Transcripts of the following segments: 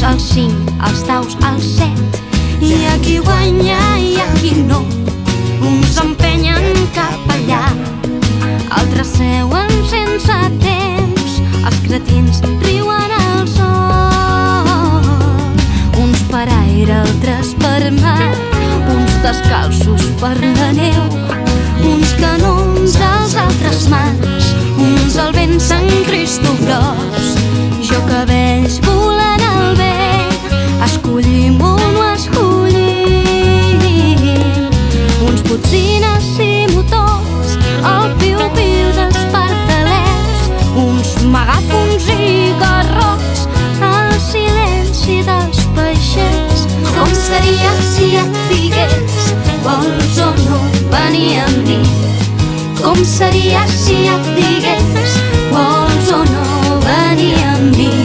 al 5, els daus al 7. Hi ha qui guanya i hi ha qui no. Uns empenyen cap allà, altres seuen sense temps. Els cretins riuen al sol. Uns per aire, altres per mar, uns descalços per la neu. Uns canons als altres mans, uns al vent Sant Cristo gros. Jo cabells volant al vent, escollim o no escollim. Uns botzines i motors, el piu-piu dels partalets. Uns megàfons i garrots, el silenci dels peixets. Com seria si et digués vols o no venir amb mi? Com seria si et digués vols o no venir amb mi?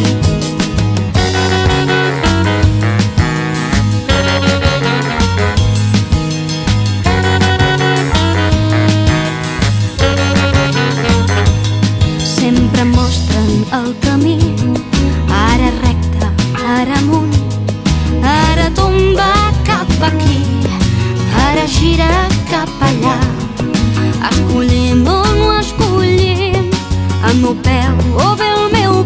Sempre mostren el camí, ara recte, ara amunt, ara tomba cap aquí, ara gira cap allà. Escollim o no escollim, el meu peu o bé el meu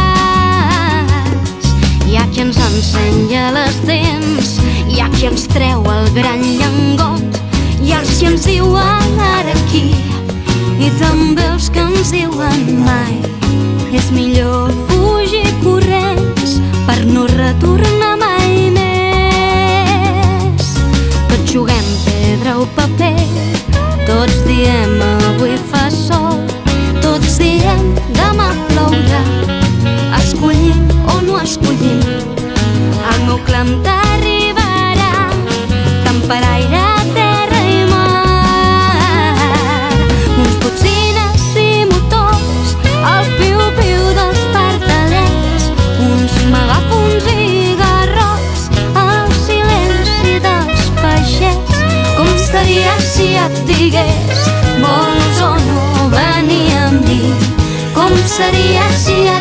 pas. Hi ha qui ens ensenya les dents, hi ha qui ens treu el gran llengot. Hi ha els que ens diuen ara aquí, i també els que ens diuen mai. És millor fugir corrents per no retornar mai més. Tots juguem pedra o paper, tots diem avui fa sol, tots diem demà plourà. Escollim o no escollim, el meu clam t'arribarà, tant per aire, terra i mar. Uns botzines i motors, el piu-piu dels partalets. Uns megàfons i garrots, el silenci dels peixets. Com seria si et digués vols o no venir amb mi? Com seria si